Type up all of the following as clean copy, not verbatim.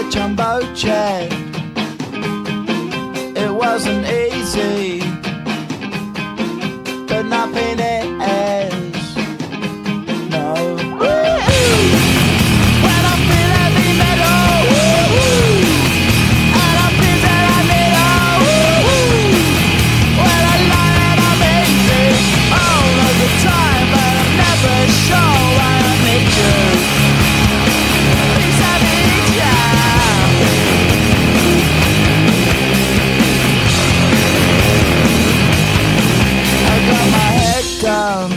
a jumbo jet. It wasn't easy, but nothing is. No. When I feel heavy metal, and I feel that I need when I lie and I'm easy all of the time, but I'm never sure why I need you. Please I need ya. I got my head down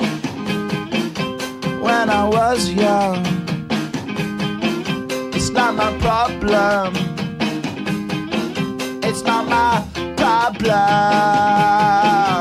when I was young. It's not my problem. It's not my problem.